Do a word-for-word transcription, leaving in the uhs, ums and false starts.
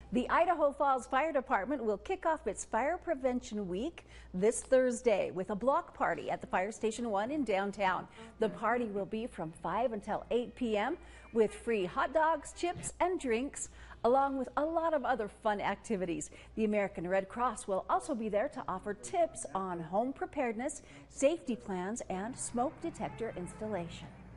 The Idaho Falls Fire Department will kick off its Fire Prevention Week this Thursday with a block party at the Fire Station one in downtown. The party will be from five until eight p m with free hot dogs, chips, and drinks, along with a lot of other fun activities. The American Red Cross will also be there to offer tips on home preparedness, safety plans, and smoke detector installation.